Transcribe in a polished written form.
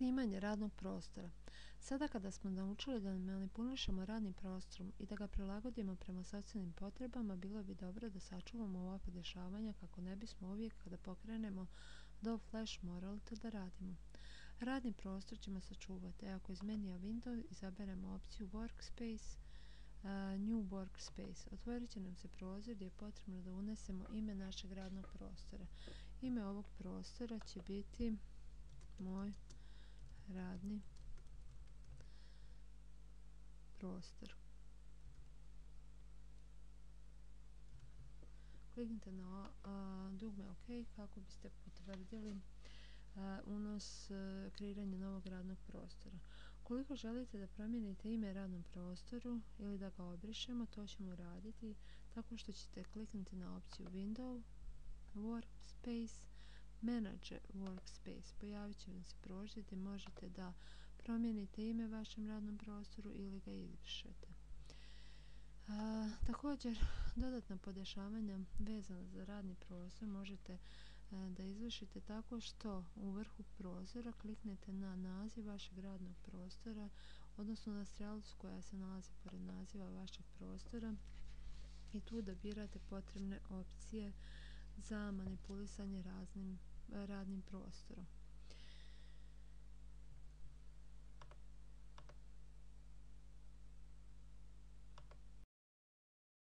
Snimanje radnog prostora. Sada kada smo naučili da manipulišemo radnim prostorom i da ga prilagodimo prema sopstvenim potrebama, bilo bi dobro da sačuvamo ova podešavanja kako ne bismo uvijek kada pokrenemo do Flash morali to da radimo. Radni prostor ćemo sačuvati. Ako iz menija Windows izaberemo opciju Workspace, New Workspace, otvorit će nam se prozor gdje je potrebno da unesemo ime našeg radnog prostora. Ime ovog prostora će biti moj radni prostor. Kliknite na dugme OK kako biste potvrdili kreiranje novog radnog prostora. Ukoliko želite da promijenite ime radnom prostoru ili da ga obrišemo, to ćemo raditi tako što ćete kliknuti na opciju Windows, Workspace, Manage Workspace. Pojavit će vam se prozor gdje možete da promijenite ime vašem radnom prostoru ili ga izbrišete. Također, dodatna podešavanja vezana za radni prostor možete da izvršite tako što u vrhu prozora kliknete na naziv vašeg radnog prostora, odnosno na strelicu koja se nalazi pored naziva vašeg prostora i tu da birate potrebne opcije za manipulisanje radnim prostorom.